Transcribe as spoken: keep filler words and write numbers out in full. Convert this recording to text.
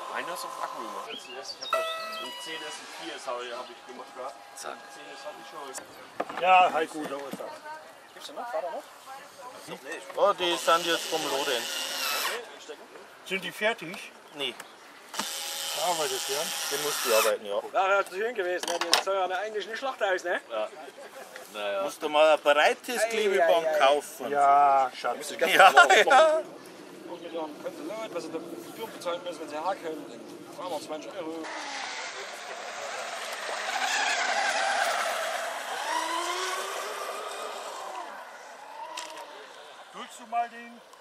Einer ist auf Akku gemacht. Ich habe ein zehn S und vier habe ich gemacht gehabt. Zack. zehn S habe ich schon. Ja, Heiko, da ist er. Gibt's da noch? Vater noch? Oh, die sind jetzt vom Loden. Sind die fertig? Nee, Arbeitet werden? den musst du arbeiten, ja. Wäre zu schön gewesen, ne? Die soll ja eigentlich nicht Schlachthaus, ne? Naja. Musst du mal ein breites Klebeband ei, ei. kaufen. Ja, Schatz. Ja, ja. Und wir dann könnte Leute, was sie da Gebühr bezahlen müssen, wenn sie herkommen, dann wir zwanzig Euro. Willst du mal den